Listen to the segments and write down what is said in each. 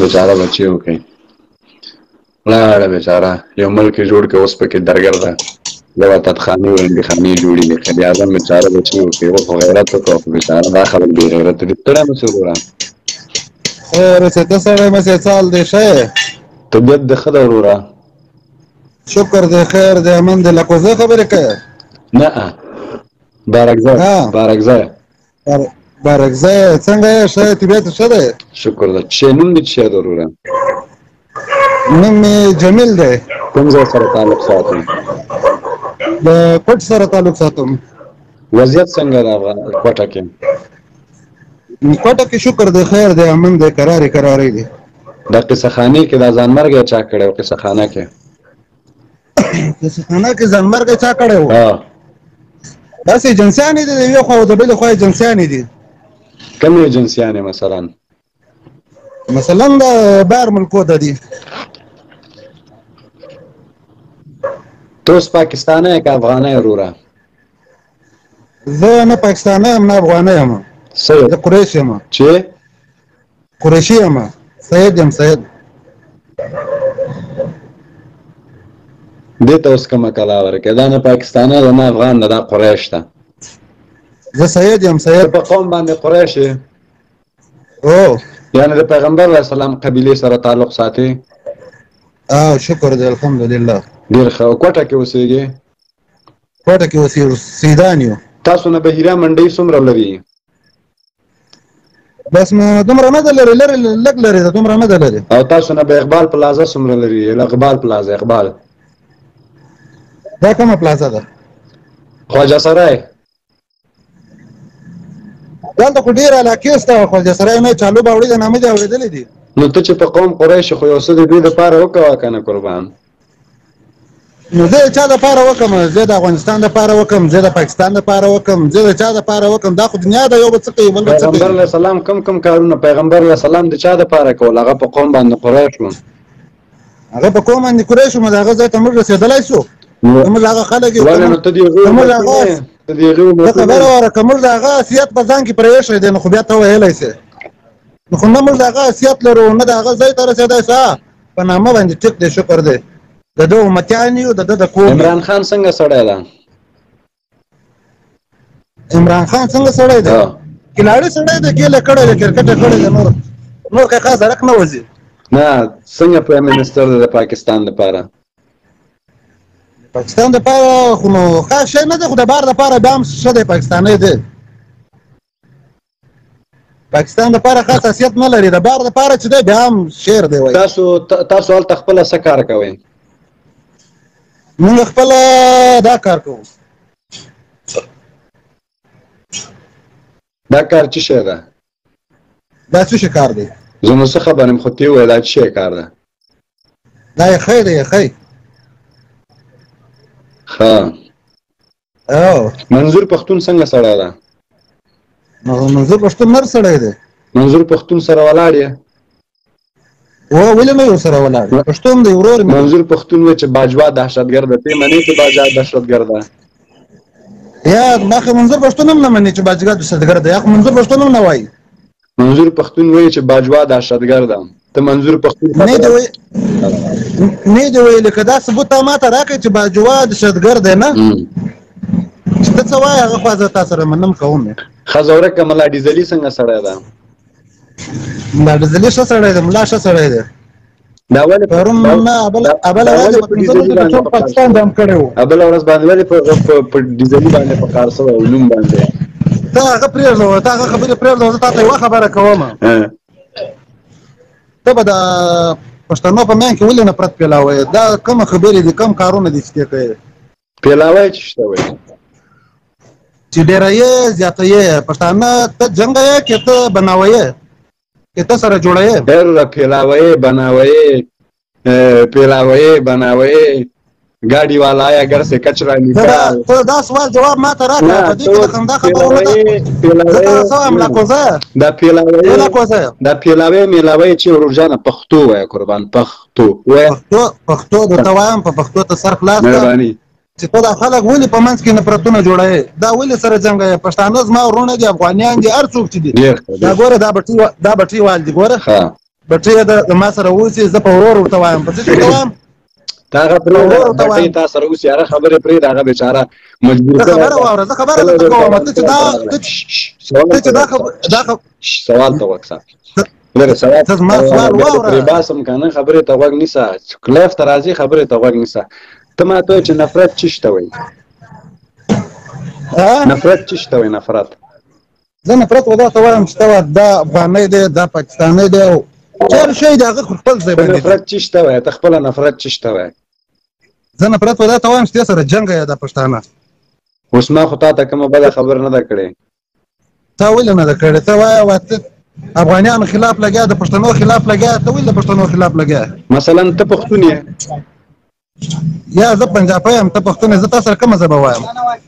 بیچاره بچي وکړي لاړه بیچاره یو ملک یې جوړ کړ اوس پکې درګر ده د وطنخانې ورندې خانې جوړې دي قائد اعظم بیچاره بچي وکړي اوس خو غیرت وکړه خو بیچاره دا خلک بې غیرته دي ستړی مه شې وروره خیر چې ته سړی مې چې څال دی ښه یې طبیعت دې ښه ده وروره شکر دی خیر دی امن دی له کوزه خبرې کوې نه بارکزی بارکزی څنګه یې ښه یې طبیعت ښه دی شکر ده چې نوم دې څه دی وروره نوم مې جمیل دی کوم ځای سره تعلق ساتئ د کوټ سره تعلق ساتم وضعیت څنګه ده کوټه کې کوټه کې شکر دی خیر دی امن دی کراري دی د قصه خانې کې دا ځانمرګ چا کړی و قصه خانه کې قصه خانه کې ځانمرګ چا کړی و داسې ایجنسیانې دي د یوې خوا او د بلې خوا ایجنسیانې دي کومې ایجنسیانې مثلا د بهر ملکو ته دي ته اوس پاکستانی یې که افغانی یې وروره زه نه پاکستانی یم نه افغانی یم زه قریش یم چې قریشي یم سید یم سید دې ته اوس کومه کلا ورکړې دا نه پاکستانی ده نه افغان ده دا قریش ده زه سید یم سید په قوم باندې قریش یې او یعنې د پیغمبر علیه السلام قبیلې سره تعلق ساتي شکر دی الحمدلله ډېر ښه کوټه کې اوسېږې کوټه کې اوسېدان یو تاسو نه بحیره منډۍ څومره لري بس دومره نه ده لري لږ لري ده دومره نه ده لري او تاسو نه به اقبال پلازه څومره لري اقبال پلازه اقبال دا کومه پلازه ده خواجه سرای دلته خو ډېر علاقې شته خواجه سرای نه چالو باوړي د نامې دې اورېدلې دي نو ته چې په قوم قریش خو یو څه د دوی دپاره وکوه که نه قربان نو زه د چا دپاره وکړم زه د افغانستان دپاره وکړم زه د پاکستان دپاره وکړم زه د چا دپاره وکړم دا خو دنیا ده یو به څه کوي بل به څه کوي پیغمبر علیه السلام کم کارونه پیغمبر علیه السلام د چا دپاره کول هغه په قوم باندې قریش و هغه په قوم باندې قریش و نو د هغه ځای ته موږ رسېدلی شو زموږ هغه خلک یو ولې نو ته د هغې خبره واره که موږ د هغه حیثیت په ځان کې پرې ایښی دی نو خو بیا ته ویلی سې نو خو نه موږ د هغه حیثیت لرو نه د هغه ځای ته رسېدی سه په نامه باندې ټیک دی شکر دی د ده امتیان یو د ده د کور عمران خان څنګه سړی ده عمران خان څنګه سړی دی کلاړي سړی دی کېله کړی دی کرکټ یې کړی دی نور که خاص درک نه وځي نه څنګه پرایم منسټر دی د پاکستان دپاره پاکستان دپاره خو نو خاص شی نه دی خو د بار دپاره بیا هم ښه دی پاکستانی دی پاکستان دپاره خاص حیثیت نه لري د بار دپاره چې دی بیا هم شعر دی وایي تاسو هلته خپله څه کار کوئ موږ خپله دا کار کوو دا کار څه شی ده دا څه شی کار دی زه نو څه خبر یم خو ته یې ووایه دا څه شی کار ده دا یخی دی یخی ښه منظور پښتون څنګه سړی ده منظور پښتون نر سړی دی منظور پښتون سره ولاړ یې ولې نه یو سره ولاړ پښتون دی ورور مې منظور پښتون وایي چې باجوا دهشتګرد دی ته یې منې چې باجوا دهشتګرد ده یا ما خو منظور پښتون هم نه منې چې باجوا دهشتګرد دی یا خو منظور پښتون هم نه وایي منظور پښتون وایي چې باجوا دهشتګرد ده ته منظور پښتون نه دی ویلي که دا ثبوت تا ما ته راکړې چې باجوا دهشتګرد دی نه چې ته څه وایې هغه خو زه تا سره منم کوم یې ښځه ورکه ملا ډیزلي څنګه سړی ده ملا ډیزلي ښه سړی دی ملا ښه سړی دی دا ولې پرون نه ابله ورځ په ټول پاکستان دام کړی و ابله ورځ باندې ولې په ډیزلي باندې په کار شوی و نوم باندې ته هغه پرېږده ته هغه خبرې پرېږده زه تا ته یوه خبره کوم ته به د پښتنو په میان کې ولې نفرت پیلاوې دا کومه خبرې دي کوم کارونه دي چې ته کوې پیلاوی چې شته وایي چې ډېره یې زیاته یې پښتانه ته جنګ یې که ته بناوه یې که ته سره جوړه یې ډېر پیلاوه یې بناوه یې پیلاوه یې بناوه یې ګاډي والا آیا ګر سے کچرا نکال ته دا سوال جواب ما ته راکړه په دې کې د خندا خبره ونه ده زه ته څه وایم لاکوزه دا پیلاوی میلاوی چې ورورجانه پښتو وایه قربان پښتو درته وایم په پښتو ته سر خلاص کړه چې ته دا خلک ولې په منځ کې نفرتونه جوړوې دا ولې سره جنګ یې پښتانه زما وروڼه دي افغانیان دي هر څوک چې دي دا ګوره دا بټي وال دي ګوره بټۍ د ما سره اوسي زه په ورور ورته وایم په څه ورته وایم تا هغه پرېږده بټۍ تا سره اوسي هغه خبرې پرېږده هغه بیچاره مجبور زه خبره واوره زه خبره درته کوم ته چې دا سوال ته وکړه لري سوال ته زما سوال واوره پرې باسم که نه خبرې ته غوږ نیسه کلیف ته راځي خبرې ته غوږ نیسه ته ماته وایې چې نفرت څه شته وایي نفرت څه شته وایي نفرت زه نفرت و دا ته وایم چې ته دا افغانی دی دا پاکستانی دی او هر شی د هغه خپل ځای باندې نفرت څه شته وایي ته خپله نفرت څه شته وایي زه نفرت و دا ته وایم چې دې سره جنګ یې دا پښتانه اوس ما خو تا ته کومه بده خبره نه ده کړې تا ولې نه ده کړې ته وایه افغانیانو خلاف لګیا د پښتنو خلاف لګیا ته ولې د پښتنو خلاف لګیا مثلا ته پښتون یې یا زه پنجابی یم ته پښتون یې زه تا سره کومه ژبه وایم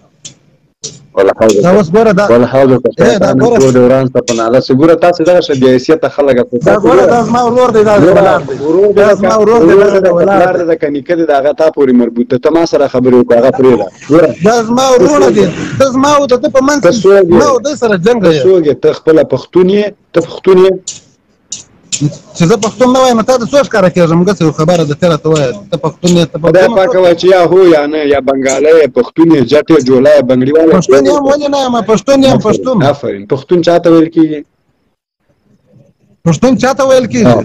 دا اوس ګوره دا وران ته په ناله ګوره تاسې دغه شه بې حیثیته خلک دا ګوره دا زما ورور دی دا ولاړ دی دا زما ورور دی ولاړ دی که نیکه دی د هغه تا پورې مربوط ده ته ما سره خبرې وکړه هغه پرېږده دا زما ورور دی ته زما او د ده په منځ کې ما او دوی سره جنګ دی څوک یې ته خپله پښتون یې ته پښتون یې چې زه پښتون نه وایم تا د څه ښکاره کېږم همداسې خبره ده ته راته وایه ته پښتون یې ته خدای پاکه وایه چې یا هو یا نه یا بنګالی یې پښتون یې جټ یې جولا یې بنګړي والی پښتون یم ولې نه یم پښتون یم پښتون آفرین پښتون چا ته ویل کېږي پښتون چا ته ویل کېږي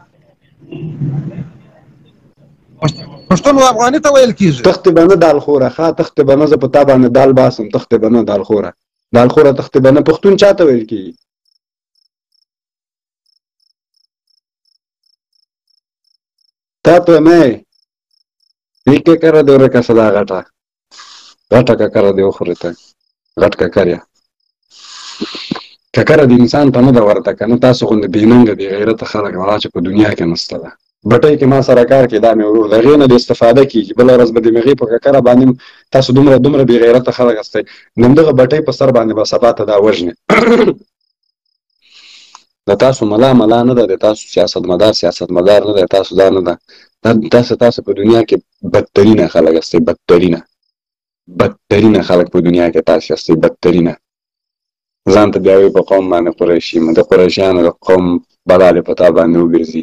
پښتون و افغاني ته ویل کېږي تختې به نه دالخوره ښه تختې به نه زه په تا باندې دال باسم تختې به نه دالخوره تختې به نه پښتون چا ته ویل کېږي تا ته نه یې ککره دې ورکه دا غټه ککره دې وخورې ته غټ ککر یې ککره د انسان ته نه ده ورته که نه تاسو غوندې بېننګه بې غیرته خلک هغه چې په دنیا کې نشته ده بټۍ کې ما سره کار کې دا مې ورور د هغې نه د استفاده کېږي بله ورځ به د هغې په ککره باندې تاسو دومره بې غیرته خلک هستئ د همدغه بټۍ په سر باندې به سبا ته دا وژنې د تاسو ملا نه ده د تاسو سیاستمدار نه ده تاسو دا نه ده تاسو په دنیا کې بدترینه خلک هستئ بدترینه خلک په دنیا کې تاسو هستئ بدترینه ځان ته بیا وایي په قوم باندې قریشي یم د قریشیانو د قوم بلالې په تا باندې وګرځي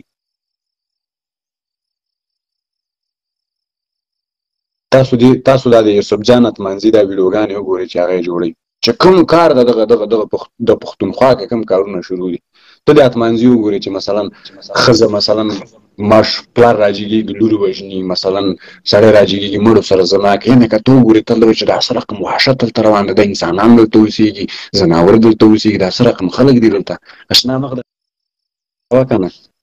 تاسو دا د یوسف جان اتمانزي دا ویډیوګانې وګورئ چې هغه یې جوړوي چې کوم کار د پښتونخوا کې کوم کارونه شروع دي ته د اتمانزي وګورئ چې مثلا ښځه مثلا ماش پلار راجګېږي لور وژني مثلا سړی راجګېږي مړو سره زنا کوي یعنې که ته وګورې ته چې دا څه رقم وحشت دلته روان ده د انسانان دلته اوسېږي ځناور دلته اوسېږي دا څه رقم خلک دي دلته اشنا مخ ده که نه